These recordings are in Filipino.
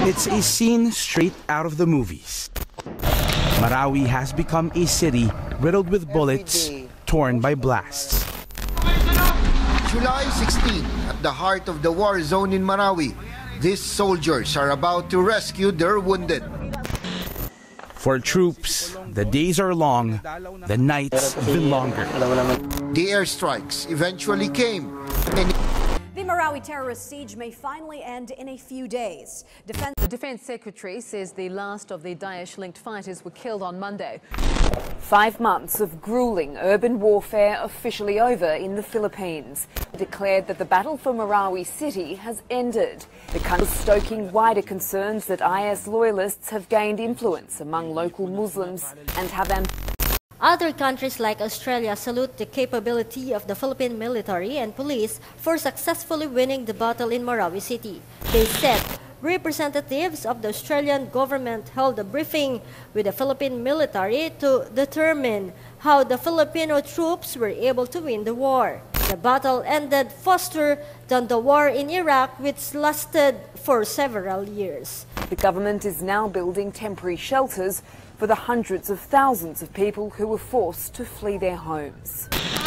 It's a scene straight out of the movies. Marawi has become a city riddled with bullets, torn by blasts. July 16, at the heart of the war zone in Marawi, these soldiers are about to rescue their wounded. For troops, the days are long, the nights even longer. The airstrikes eventually came. The Marawi terrorist siege may finally end in a few days. The Defense Secretary says the last of the Daesh-linked fighters were killed on Monday. 5 months of grueling urban warfare officially over in the Philippines. Declared that the battle for Marawi City has ended. The country is stoking wider concerns that IS loyalists have gained influence among local Muslims and have Other countries like Australia salute the capability of the Philippine military and police for successfully winning the battle in Marawi City. They said representatives of the Australian government held a briefing with the Philippine military to determine how the Filipino troops were able to win the war. The battle ended faster than the war in Iraq, which lasted for several years. The government is now building temporary shelters for the hundreds of thousands of people who were forced to flee their homes.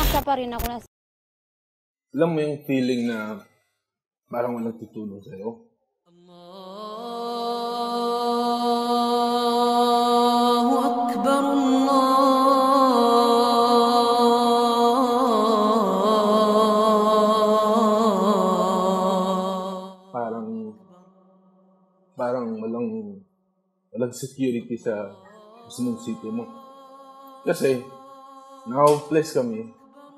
Alam mo yung feeling na parang walang tutulong sa'yo? Allahu Akbar, parang walang security sa mismong city mo. Kasi, naka-place kami.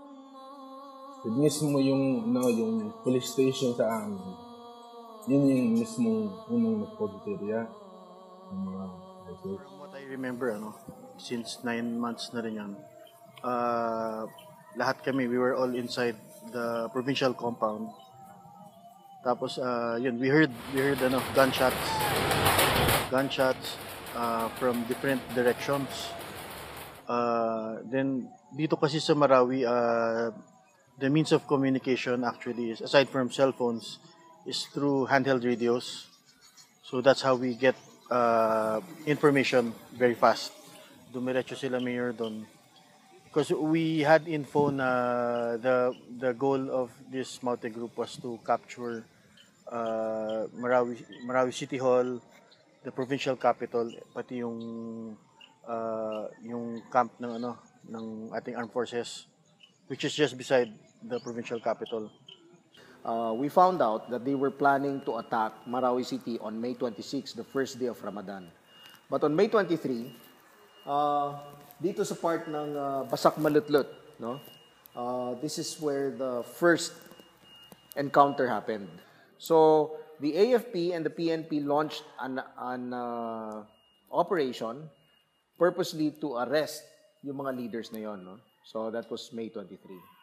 Mismo yung police station sa amin. Yun yung mismong unang nagpagterya ng mga ISIS. From what I remember, since 9 months na rin yan, lahat kami, we were all inside the provincial compound. Tapos, yun, we heard gunshots from different directions. Then dito kasi sa Marawi, the means of communication actually is, aside from cell phones, is through handheld radios. So that's how we get information very fast. Dumiretso sila mayor doon. Because we had info na the goal of this mountain group was to capture Marawi City Hall, the provincial capital, pati yung camp ng ating armed forces, which is just beside the provincial capital. We found out that they were planning to attack Marawi City on May 26, the first day of Ramadan. But on May 23, dito sa part ng Basak Malutlot, this is where the first encounter happened. So the AFP and the PNP launched an operation purposely to arrest yung mga leaders na yon. So that was May 23.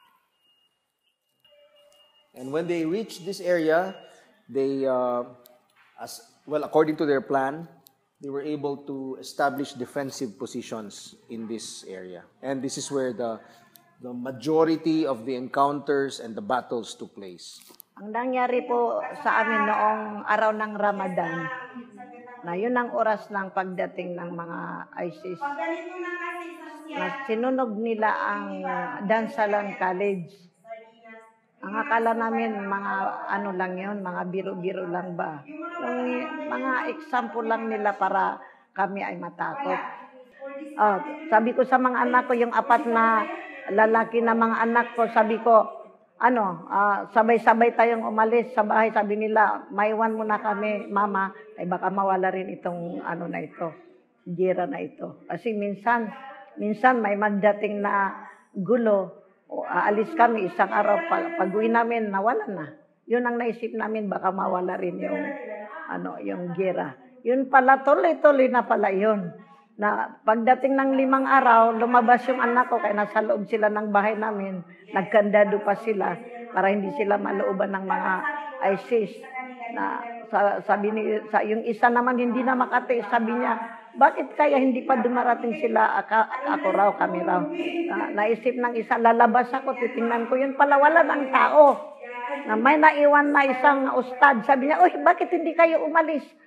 And when they reached this area, they, according to their plan, they were able to establish defensive positions in this area. And this is where the majority of the encounters and the battles took place. Ang nangyari po sa amin noong araw ng Ramadan, na yun ang oras ng pagdating ng mga ISIS, na sinunog nila ang Dansalan College. Ang akala namin mga lang yun, mga biro-biro lang ba. Yung mga example lang nila para kami ay matakot. Sabi ko sa mga anak ko, yung 4 na lalaki na mga anak ko, sabi ko, sabay-sabay tayong umalis sa bahay. Sabi nila, maiwan muna kami, mama, ay baka mawala rin itong na ito, gira na ito. Kasi minsan may magdating na gulo, aalis kami isang araw, pag-uwi namin, nawala na. Yun ang naisip namin, baka mawala rin yung gira. Yun pala, tuloy-tuloy na pala yun. Na pagdating ng 5 araw, lumabas yung anak ko, kaya nasa loob sila ng bahay namin, nagkandado pa sila para hindi sila malooban ng mga ISIS. Na sabi yung isa naman hindi na makati, sabi niya, bakit kaya hindi pa dumarating sila, ako raw, kami raw. Naisip ng isa, lalabas ako, titingnan ko, yun pala wala ng tao. Na may naiwan na isang ustad, sabi niya, bakit hindi kayo umalis?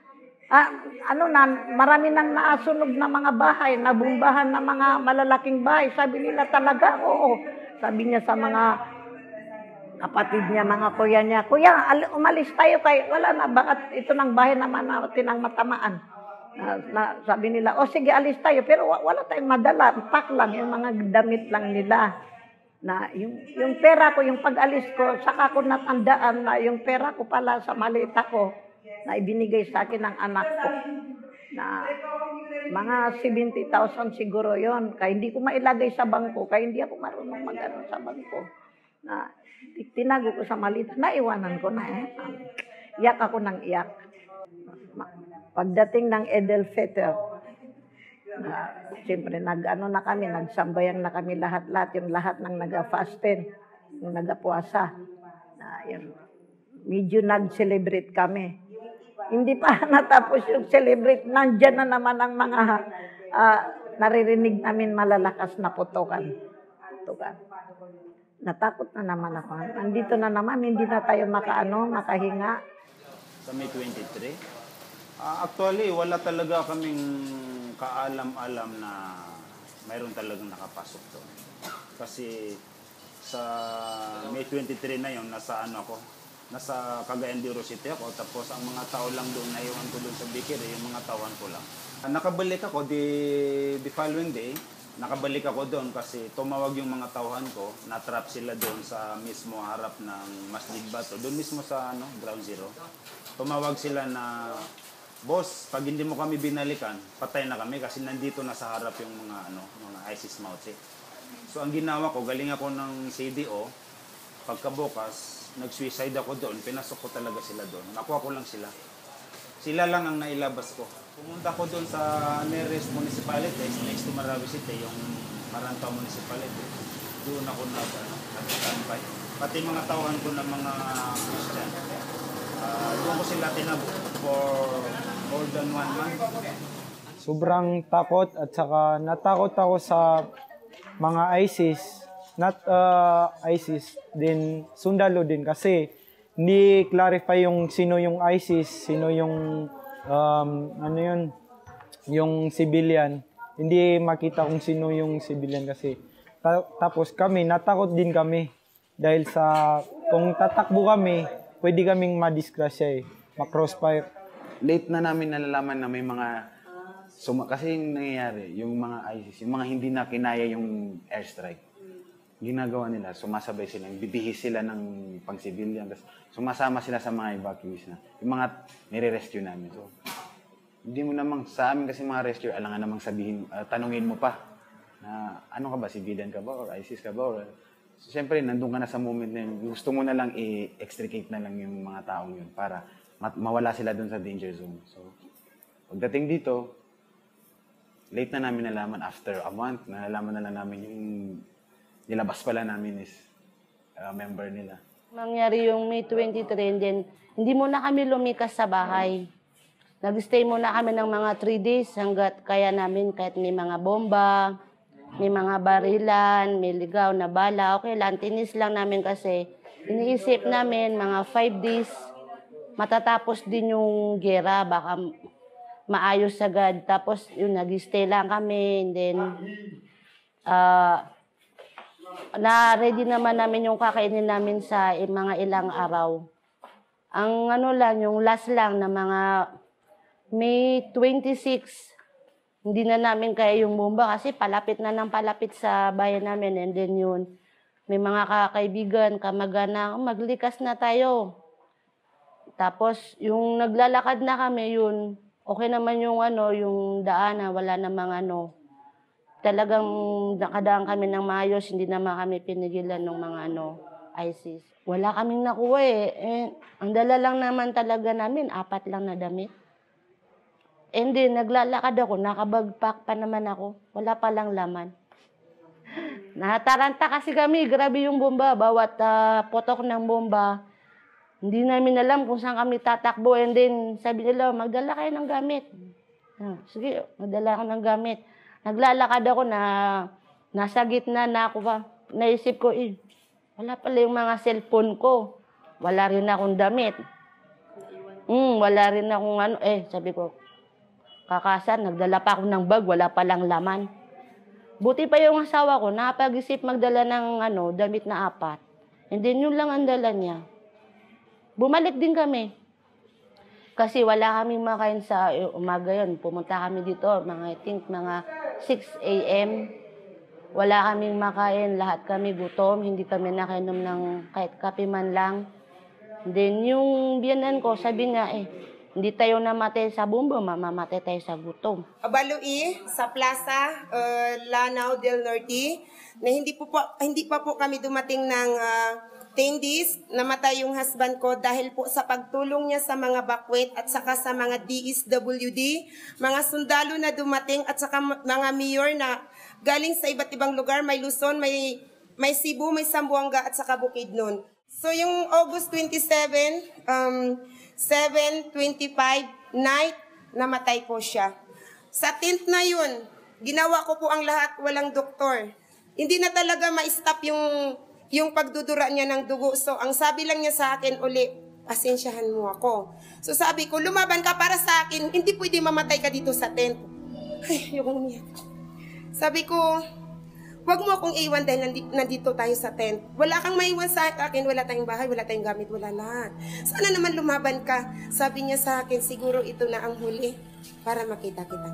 Marami nang naasunog na mga bahay, nabumbahan na mga malalaking bahay. Sabi nila talaga, oo. Sabi niya sa mga kapatid niya, mga kuya niya, kuya, umalis tayo kay wala na, bakit ito ng bahay naman natin ang matamaan. Sabi nila, sige, alis tayo, pero wala tayong madala, pack lang, yung mga damit lang nila. Na yung pera ko, yung pag-alis ko, saka ko natandaan na yung pera ko pala sa malita ko, na ibinigay sa akin ng anak ko. Na mga 70,000 siguro yon. Kaya hindi ko mailagay sa bangko, kaya hindi ako marunong mag-ano sa bangko. Na tinago ko sa malita, naiwanan ko na Iyak ako ng iyak. Pagdating ng Edelfetter, siyempre nagsambayan na kami lahat yung lahat ng naga-fasten, yung nagapuasa. Medyo nag-celebrate kami. Hindi pa natapos yung celebrate, nandyan na naman ang mga naririnig namin malalakas na putukan. Natakot na naman ako. Nandito na naman, hindi na tayo makahinga. Sa May 23? Actually, wala talaga kaming kaalam-alam na mayroon talagang nakapasok doon. Kasi sa May 23 na yun, nasa Cagayan de City ako, tapos ang mga tao lang doon, naiwan ko doon sa Bikir, yung mga tauhan ko lang. Nakabalik ako, the following day, nakabalik ako doon kasi tumawag yung mga tauhan ko, natrap sila doon sa mismo harap ng Masjid Bato, doon mismo sa Ground Zero. Tumawag sila na, boss, pag hindi mo kami binalikan, patay na kami kasi nandito na sa harap yung mga ISIS Mauche. So ang ginawa ko, galing ako ng CDO, pagkabukas, nag-suicide ako doon, pinasok ko talaga sila doon. Nakuha ko lang sila. Sila lang ang nailabas ko. Pumunta ko doon sa nearest municipality, next to Marawi City, yung Marantau Municipality. Doon ako nag-standby. Pati mga tauhan ko ng mga Christian. Doon ko sila tinabot for more than 1 month. Sobrang takot at saka natakot ako sa mga ISIS. Not ISIS, din sundalo din kasi hindi clarify yung sino yung ISIS, sino yung yung civilian. Hindi makita kung sino yung civilian kasi. Tapos kami, natakot din kami dahil sa kung tatakbo kami, pwede kaming madisgrasya ma-crossfire. Late na namin nalalaman na may mga kasi yung nangyayari, yung mga ISIS, yung mga hindi na kinaya yung airstrike. Ginagawa nila, sumasabay sila, bibihis sila ng pang-civilian, sumasama sila sa mga evacuees na. Yung mga nire-rescue namin. So, hindi mo namang, sa amin kasi mga rescue, alangan namang sabihin, tanungin mo pa, na ano ka ba, civilian ka ba, or ISIS ka ba, so, siyempre, nandun ka na sa moment na yun, gusto mo na lang i-extricate na lang yung mga taong yun, para mawala sila dun sa danger zone. So, pagdating dito, late na namin nalaman, after a month, nalaman na lang namin yung nilabas pala namin is member nila. Mangyari yung May 23, and then hindi muna kami lumikas sa bahay. Nag-stay muna kami ng mga 3 days hanggat kaya namin kahit may mga bomba, may mga barilan, may ligaw na bala. Okay lang, tinis lang namin kasi iniisip namin mga 5 days matatapos din yung gera, baka maayos agad. Tapos yun, nag-stay lang kami, and then na-ready naman namin yung kakainin namin sa mga ilang araw. Ang yung last lang na mga May 26, hindi na namin kaya yung bomba kasi palapit na ng palapit sa bayan namin. And then yun, may mga kaibigan, kamag-anak, maglikas na tayo. Tapos yung naglalakad na kami, yun, okay naman yung yung daan, wala namang talagang nakadaan kami ng maayos, hindi naman kami pinigilan ng mga ISIS. Wala kaming nakuha ang dala lang naman talaga namin, 4 lang na damit. And then, naglalakad ako, nakabagpack pa naman ako. Wala palang laman. Nataranta kasi kami, grabe yung bomba. Bawat potok ng bomba, hindi namin alam kung saan kami tatakbo. And then, sabi nila, magdala kayo ng gamit. Sige, magdala ako ng gamit. Naglalakad ako na nasa gitna na ako pa. Naisip ko, wala pala yung mga cellphone ko. Wala rin akong damit. Wala rin akong ano, sabi ko, kakasan, nagdala pa ako ng bag, wala palang laman. Buti pa yung asawa ko, napag-isip magdala ng damit na 4. And then yun lang ang dala niya. Bumalik din kami. Kasi wala kaming makain sa umaga yun. Pumunta kami dito, I think mga 6 a.m. Wala kaming makain, lahat kami gutom, hindi kami nakainom ng kahit kape man lang. And then yung biyanan ko, sabi nga hindi tayo namatay sa bomba, mamamatay tayo sa gutom. Abalui sa Plaza Lanao del Norte na hindi pa po kami dumating ng 10 days. Namatay yung husband ko dahil po sa pagtulong niya sa mga bakwet at saka sa mga DSWD, mga sundalo na dumating at saka mga mayor na galing sa iba't ibang lugar, may Luzon, may Cebu, may Zamboanga at saka Bukidnon. So yung August 27, 7:25 night, namatay po siya. Sa tent na yun, ginawa ko po ang lahat, walang doktor. Hindi na talaga ma-stop yung pagdudura niya ng dugo. So ang sabi lang niya sa akin uli, pasensyahan mo ako. So sabi ko, lumaban ka para sa akin, hindi pwede mamatay ka dito sa tent. Ay, yung umiyak. Sabi ko, wag mo akong iwan dahil nandito tayo sa tent. Wala kang maiwan sa akin, wala tayong bahay, wala tayong gamit, wala lahat. Sana naman lumaban ka. Sabi niya sa akin, siguro ito na ang huli para makita kita.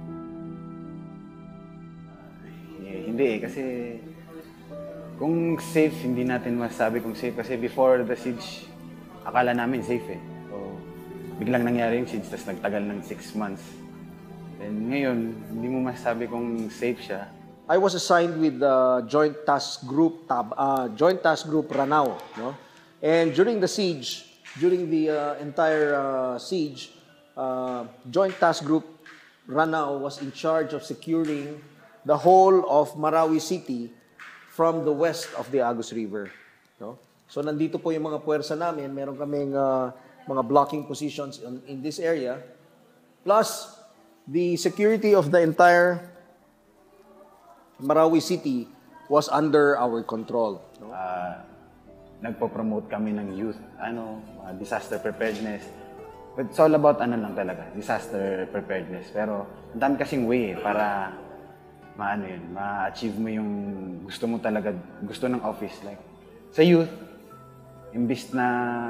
Hindi kasi kung safe, hindi natin masabi kung safe. Kasi before the siege, akala namin safe So, biglang nangyari yung siege, tapos nagtagal ng 6 months. And ngayon, hindi mo masabi kung safe siya. I was assigned with the Joint Task Group Ranao, no? And during the siege, during the entire siege, Joint Task Group Ranao was in charge of securing the whole of Marawi City from the west of the Agus River, no? So nandito po yung mga puwersa namin, meron kaming mga blocking positions in this area, plus the security of the entire Marawi City was under our control. No? Nagpo-promote kami ng youth, disaster preparedness. But it's all about lang talaga, disaster preparedness. Pero ang dami kasing way para ma-achieve mo yung gusto mo talaga, gusto ng office. Like, sa youth, imbis na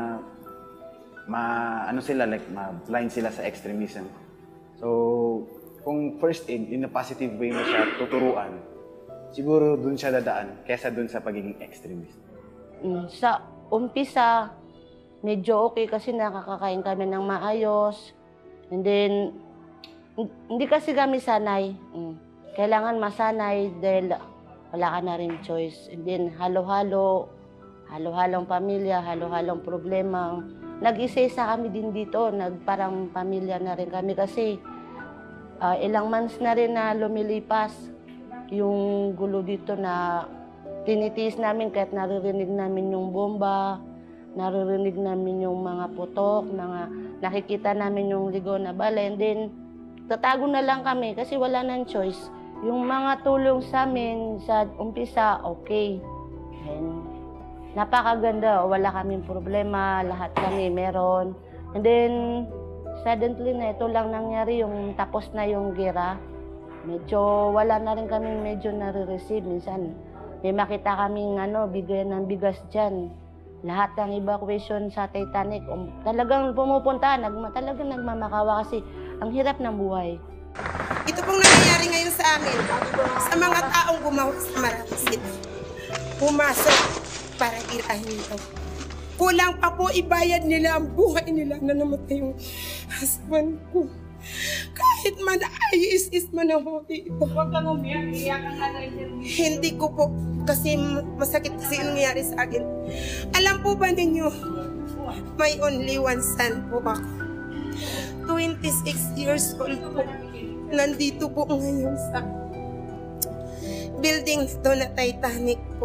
ma-blind sila sa extremism. So, kung first aid, in a positive way mo siya tuturuan, siguro dun siya dadaan kesa dun sa pagiging extremist. Sa umpisa, medyo okay kasi nakakakain kami ng maayos. And then, hindi kasi kami sanay. Kailangan masanay dahil wala ka na rin choice. And then, halo-halong pamilya, halo-halong problema. Nag-isa-isa kami din dito, parang pamilya na rin kami kasi ilang months na rin na lumilipas. Yung gulo dito na tinitiis namin kahit naririnig namin yung bomba, naririnig namin yung mga putok, nakikita namin yung ligaw na bala. And then, tatago na lang kami kasi wala nang choice. Yung mga tulong sa amin sa umpisa, okay. And, napakaganda, wala kaming problema, lahat kami meron. And then, suddenly na ito lang nangyari, yung tapos na yung gera. Medyo wala na rin kaming medyo nare-receive. Minsan, may makita kaming bigay ng bigas dyan. Lahat ng evacuation sa Titanic, talagang pumupunta, talagang nagmamakawa kasi ang hirap ng buhay. Ito pong nangyayari ngayon sa amin, sa mga taong gumawa sa Marawi City. Pumasok para tirahin ito. Kulang pa po ibayad nila ang buhay nila na namatay yung husband ko. Kahit man ISIS man ako dito. Huwag kang umiyak, iyakan ka na rin. Hindi ko po, kasi masakit kasi yung nangyari sa akin. Alam po ba ninyo, may only one son po ako. 26 years old po. Nandito po ngayon sa building to na Titanic po.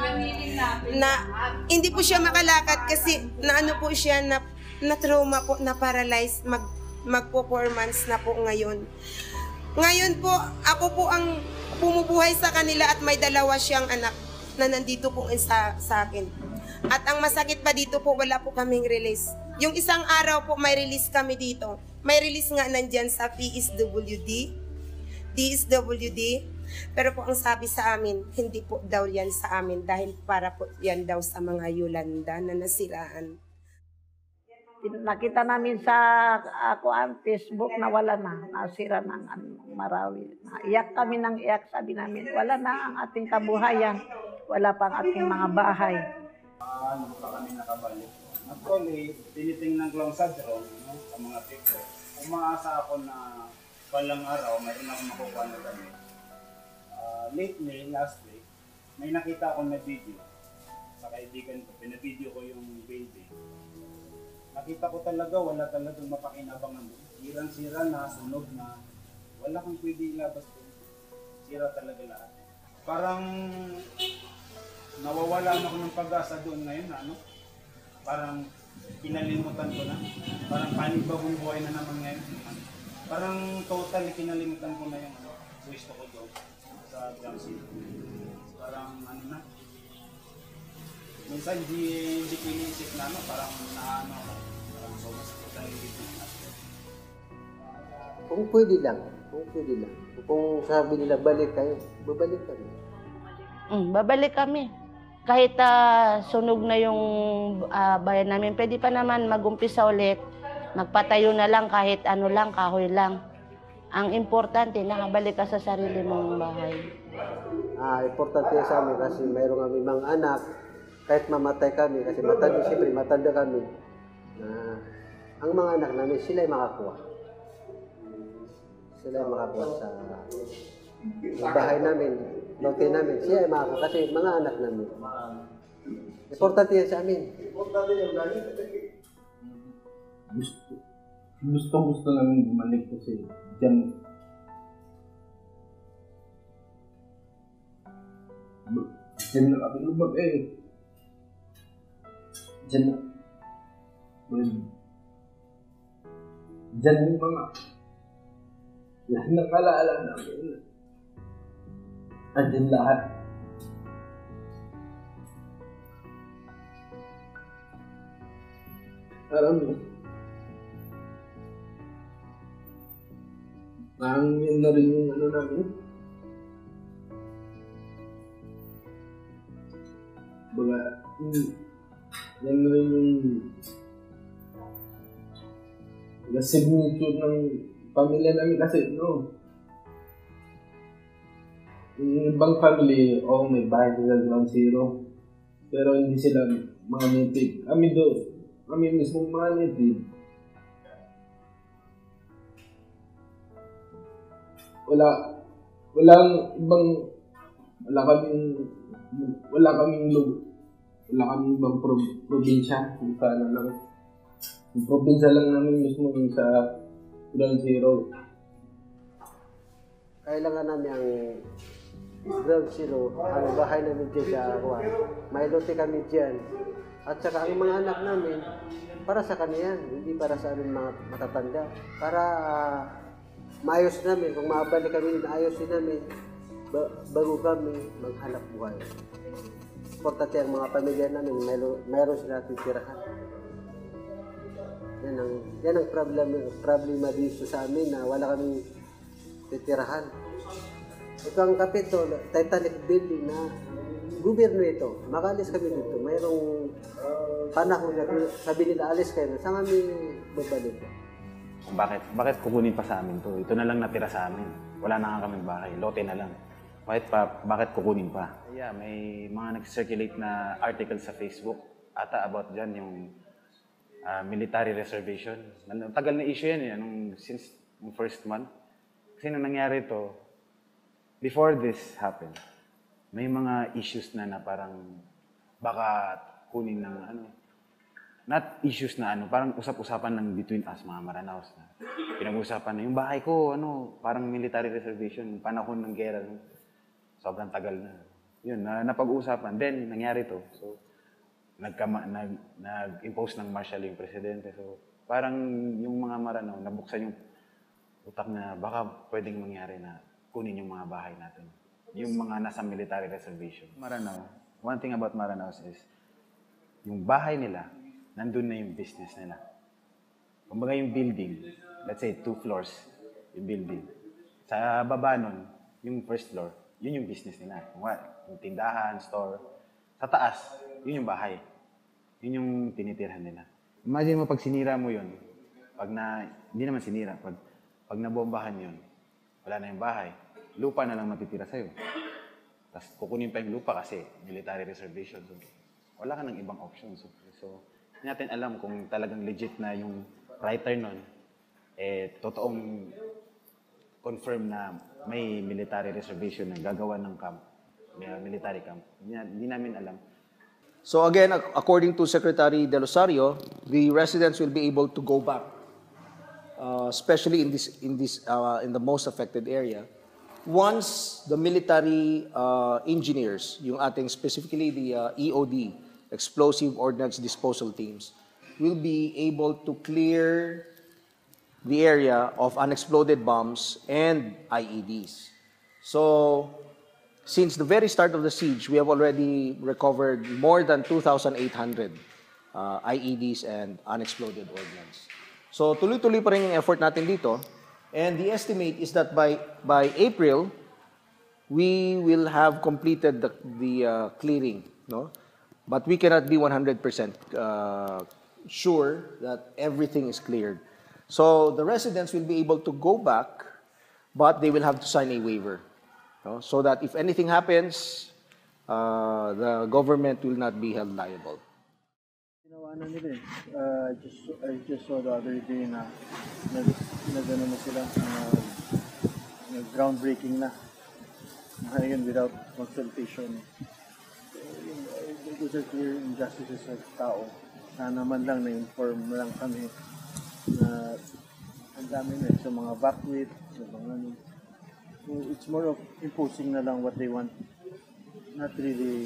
Na hindi po siya makalakad kasi po siya na trauma po, na paralyzed, mag-performance na po ngayon. Ngayon po, ako po ang bumubuhay sa kanila at may dalawa siyang anak na nandito po sa akin. At ang masakit pa dito po, wala po kaming release. Yung isang araw po may release kami dito. May release nga nandyan sa DSWD. Pero po ang sabi sa amin, hindi po daw yan sa amin dahil para po yan daw sa mga Yolanda na nasiraan. Nakita namin sa Facebook na wala na, nasira ng Marawi. Iyak kami ng iyak, sabi namin, wala na ang ating kabuhayan, wala pa ang ating mga bahay. Ano pa kami nakabalik? Actually, tinitingnan ko lang sa drone, no, sa mga picture. Umaasa ako na balang araw, mayroon akong makukuha na kami. Lately, last week, may nakita akong na video sa kaibigan ko. Pinabideo ko yung baby. Nakita ko talaga, wala talagang mapakinabangan doon. Sirang-sira na, sunog na. Wala kang pwede ilabas doon. Sira talaga lahat. Parang nawawala na ako ng pag-asa doon ngayon, ano? Parang kinalimutan ko na. Parang panibagong buhay na naman ngayon. Parang totally kinalimutan ko na yung gusto ko doon sa Drum City. Parang ano na. Minsan hindi ko iniisip na ano, parang naano ako. Parang sobrang totally dito na. Kung pwede lang. Kung sabi nila balik kayo, babalik kami. Babalik kami. Kahit sunog na yung bayan namin, pwede pa naman mag-umpisa ulit. Magpatayo na lang kahit ano lang, kahoy lang. Ang importante, nakabalik ka sa sarili mong bahay. Importante sa amin kasi mayroon kami mga anak, kahit mamatay kami, kasi matanda kami, ang mga anak namin, sila ay makakuha. Sila ay makakuha sa bahay namin, lote namin, siya ay makakuha kasi mga anak namin. Importante yan sa amin. Gusto namin bumalik kasi dyan na kami lumag dyan yung mga lahat ng alaala namin andyan lahat. Alam mo, yun na rin yung ano namin. Baga, yan na rin yung signature ng pamilya namin kasi, no? Yung ibang family, may bahay sila ground zero. Pero hindi sila mga native. Kami mismo mga native. Wala kaming ibang probinsya kung paano lang. Yung probinsya lang namin mismo sa ground zero. Kailangan namin ang ground zero, ang bahay namin dyan sa Arwan. May lote kami dyan. At saka ang mga anak namin, para sa kanila, hindi para sa aming mga matatanda. Para maayos namin, kung mabalik kami, naayos din namin, bago kami maghanap buhay. Importante ang mga pamilya namin, mayroon sila titirahan. Yan ang problema dito sa amin na wala kaming titirahan. Ito ang Capitol, Titanic building na gobyerno ito. Makalis kami dito. Mayroong panahon na sabi nila alis kayo. Saan kami babalik? Bakit kukunin pa sa amin to? Ito na lang natira sa amin. Wala na nga kaming bahay. Lote na lang. Bakit kukunin pa? Yeah, may mga nag-circulate na article sa Facebook ata about dyan yung military reservation. Tagal na issue yan since yung first month. Kasi nung nangyari to, before this happened, may mga issues na parang baka kunin ng not issues na parang usap-usapan lang between us mga Maranaos na. Pinag-usapan na yung bahay ko, parang military reservation, panahon ng gera. Sobrang tagal na. Yun, napag-uusapan. Then, nangyari to. So, nag-impose ng martial yung presidente. So, parang yung mga Maranao, nabuksan yung utak na baka pwedeng mangyari na kunin yung mga bahay natin. Yung mga nasa military reservation. Maranao, one thing about Maranaos is, yung bahay nila, nandun na yung business nila. Kumbaga yung building, let's say 2 floors yung building. Sa baba nun, yung first floor, yun yung business nila. Yung tindahan, store. Sa taas, yun yung bahay. Yun yung tinitirhan nila. Imagine mo pag sinira mo yun, hindi naman sinira, pag nabombahan yun, wala na yung bahay, lupa na lang matitira sa'yo. Tapos kukunin pa yung lupa kasi military reservation. So, wala ka ng ibang options. So, hindi natin alam kung talagang legit na yung writer nun, totoong confirm na may military reservation na gagawa ng camp, military camp. Hindi namin alam. So again, according to Secretary De Losario, the residents will be able to go back, especially in the most affected area, once the military engineers, yung ating specifically the EOD, Explosive Ordnance Disposal Teams, will be able to clear the area of unexploded bombs and IEDs. So, since the very start of the siege, we have already recovered more than 2,800 IEDs and unexploded ordnance. So, tuloy-tuloy pa rin yung effort natin dito. And the estimate is that by April, we will have completed the clearing, no? But we cannot be 100% sure that everything is cleared. So the residents will be able to go back, but they will have to sign a waiver, no? So that if anything happens, the government will not be held liable. I just saw the other day na sila, groundbreaking na. Ngayon without consultation. Those are clear injustices sa tao. Sana man lang na-inform lang kami na ang dami na sa mga backwit, sa mga ano. So it's more of imposing na lang what they want. Not really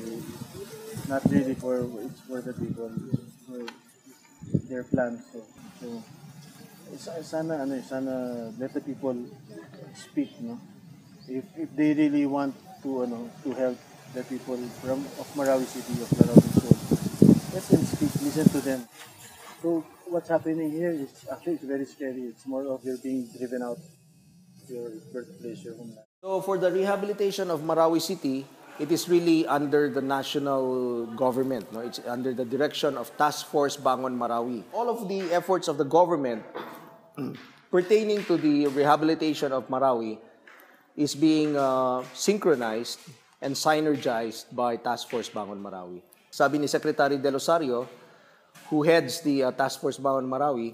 for the people, for their plans. So sana let the people speak, no? If they really want to help the people of Marawi City, of Marawi Soul, let them speak, listen to them. So what's happening here is actually it's very scary. It's more of you're being driven out of your birthplace, your homeland. So for the rehabilitation of Marawi City, it is really under the national government, no? It's under the direction of Task Force Bangon Marawi. All of the efforts of the government pertaining to the rehabilitation of Marawi is being synchronized and synergized by Task Force Bangon Marawi. Sabi ni Secretary De Losario, who heads the Task Force Bangon Marawi,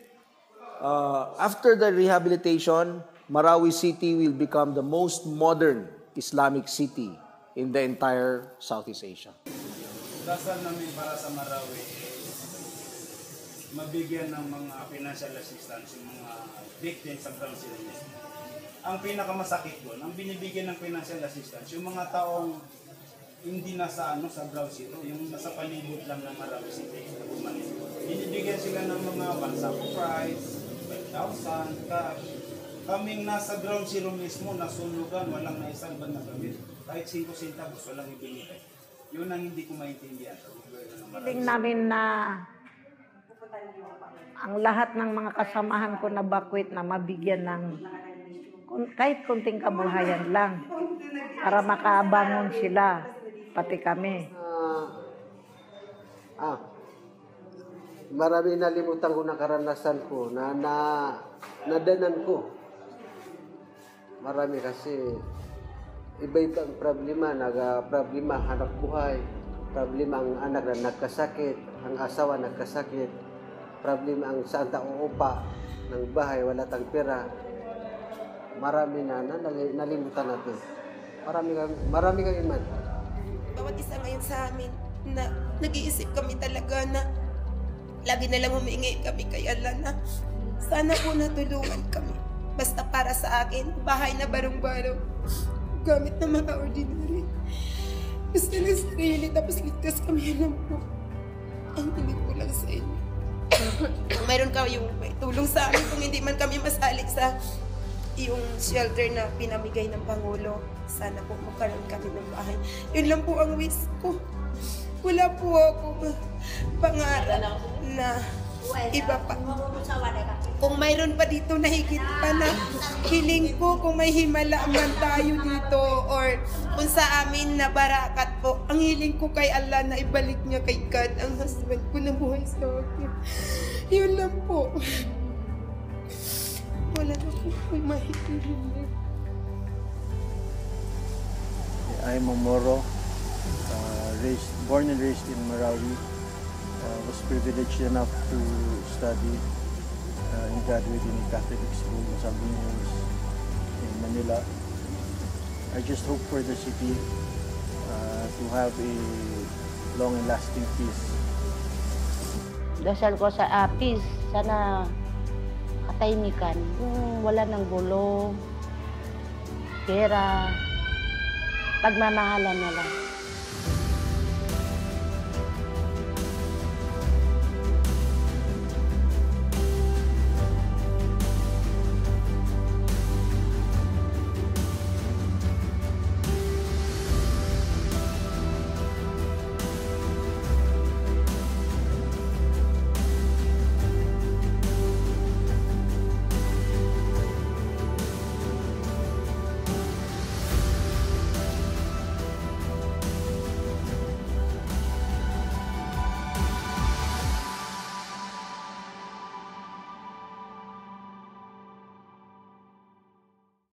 after the rehabilitation, Marawi City will become the most modern Islamic city in the entire Southeast Asia. Dasal namin para sa Marawi is mabigyan ng mga financial assistance yung mga victims sa ground zero. Ang pinakamasakit doon, ang binibigyan ng financial assistance, yung mga taong hindi nasa sa ground zero, yung nasa palibot lang ng Marawi City. Binibigyan sila ng mga bansang prize, 5,000, cash. Kaming nasa ground zero mismo, nasunugan, walang naisang ban na gamit. Kahit 5 centavos, walang ibinigay. Yun ang hindi ko maintindihan. Hiling namin na ang lahat ng mga kasamahan ko na bakwit na mabigyan ng kahit kunting kabuhayan lang para makabangon sila, pati kami. Marami nalimutan ko na karanasan ko na nadanan ko. Marami kasi iba-ibang problema, problema hanap buhay, problema ang anak na nagkasakit, ang asawa nagkasakit, problema ang saan tao upa ng bahay, wala tang pera. Marami na nalimutan natin. Marami kang iman. Bawat isa ngayon sa amin na nag-iisip kami talaga na lagi na lang humingi kami kay Allah na sana po natulungan kami. Basta para sa akin, bahay na barong-barong, gamit na mga ordinary. Basta na sarili, tapos ligtas kami lang po. Ang hiling ko lang sa inyo. Kung mayroon kayong may tulong sa amin, kung hindi man kami masalik sa yung shelter na pinamigay ng Pangulo, sana po magkaroon kami ng bahay. Yun lang po ang wish ko. Wala po akong pangarap na iba pa. Kung mayroon pa dito na higit pa na hiling ko, kung may himala man tayo dito or kung sa amin na barakat po, ang hiling ko kay Allah na ibalik niya kay God ang husband ko na buhay sa akin. Yun lang po. Wala na po mahihiling. I'm Moro, born and raised in Marawi. Was privileged enough to study and graduate in a Catholic school in Sabines in Manila. I just hope for the city to have a long and lasting peace. Dasal ko sa peace, sana katahimikan, yung wala ng gulo, pera, pagmamahalan na lang.